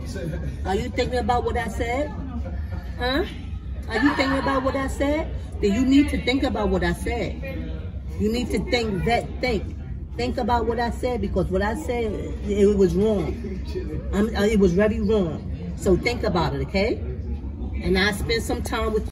Are you thinking about what I said? Huh? Are you thinking about what I said? Then you need to think about what I said. You need to think. Think about what I said, because what I said, it was wrong. It was very wrong. So think about it, okay? And I spent some time with